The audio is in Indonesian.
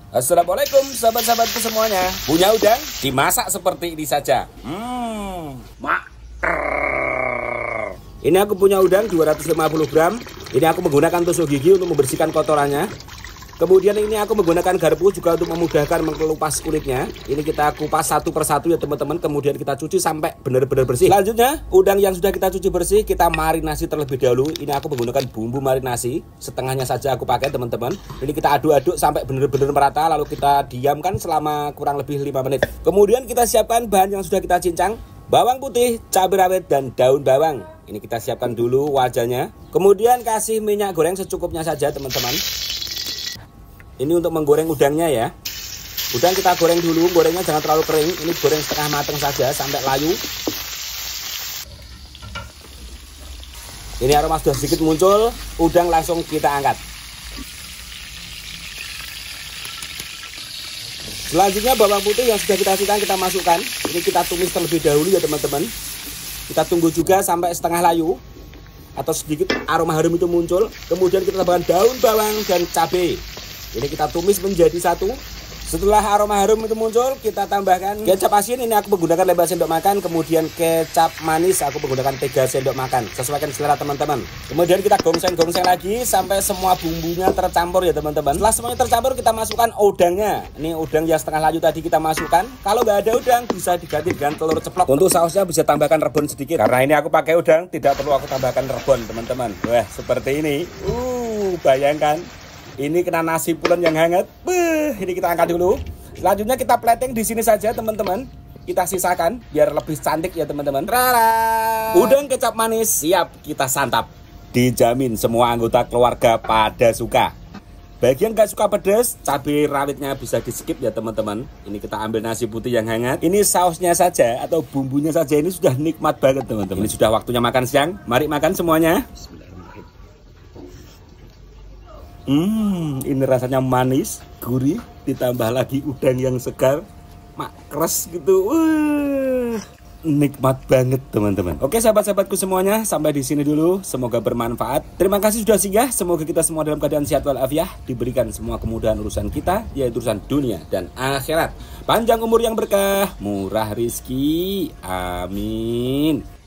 Assalamualaikum sahabat-sahabatku semuanya. Punya udang dimasak seperti ini saja. Ini aku punya udang 250 gram. Ini aku menggunakan tusuk gigi untuk membersihkan kotorannya. Kemudian ini aku menggunakan garpu juga untuk memudahkan mengelupas kulitnya. Ini kita kupas satu persatu ya teman-teman. Kemudian kita cuci sampai benar-benar bersih. Selanjutnya udang yang sudah kita cuci bersih kita marinasi terlebih dahulu. Ini aku menggunakan bumbu marinasi. Setengahnya saja aku pakai teman-teman. Ini kita aduk-aduk sampai benar-benar merata. Lalu kita diamkan selama kurang lebih 5 menit. Kemudian kita siapkan bahan yang sudah kita cincang. Bawang putih, cabai rawit, dan daun bawang. Ini kita siapkan dulu wajahnya. Kemudian kasih minyak goreng secukupnya saja teman-teman. Ini untuk menggoreng udangnya ya. Udang kita goreng dulu, gorengnya jangan terlalu kering. Ini goreng setengah matang saja sampai layu. Ini aroma sudah sedikit muncul, udang langsung kita angkat. Selanjutnya bawang putih yang sudah kita cincang kita masukkan. Ini kita tumis terlebih dahulu ya teman-teman. Kita tunggu juga sampai setengah layu atau sedikit aroma harum itu muncul. Kemudian kita tambahkan daun bawang dan cabai. Ini kita tumis menjadi satu. Setelah aroma harum itu muncul, kita tambahkan kecap asin. Ini aku menggunakan 5 sendok makan. Kemudian kecap manis aku menggunakan 3 sendok makan. Sesuaikan selera teman-teman. Kemudian kita gongseng-gongseng lagi sampai semua bumbunya tercampur ya teman-teman. Setelah semuanya tercampur, kita masukkan udangnya. Ini udang yang setengah layu tadi kita masukkan. Kalau nggak ada udang, bisa diganti dengan telur ceplok. Untuk sausnya bisa tambahkan rebon sedikit. Karena ini aku pakai udang, tidak perlu aku tambahkan rebon teman-teman. Wah, seperti ini. Bayangkan. Ini kena nasi pulen yang hangat. Ini kita angkat dulu. Selanjutnya kita plating di sini saja teman-teman. Kita sisakan biar lebih cantik ya teman-teman. Udang kecap manis siap kita santap. Dijamin semua anggota keluarga pada suka. Bagi yang gak suka pedas, cabai rawitnya bisa di skip ya teman-teman. Ini kita ambil nasi putih yang hangat. Ini sausnya saja atau bumbunya saja ini sudah nikmat banget teman-teman. Ini sudah waktunya makan siang. Mari makan semuanya. Ini rasanya manis, gurih, ditambah lagi udang yang segar, keras gitu. Nikmat banget teman-teman. Oke sahabat-sahabatku semuanya, sampai di sini dulu. Semoga bermanfaat. Terima kasih sudah singgah. Semoga kita semua dalam keadaan sehat walafiat, diberikan semua kemudahan urusan kita, yaitu urusan dunia dan akhirat. Panjang umur yang berkah, murah rizki. Amin.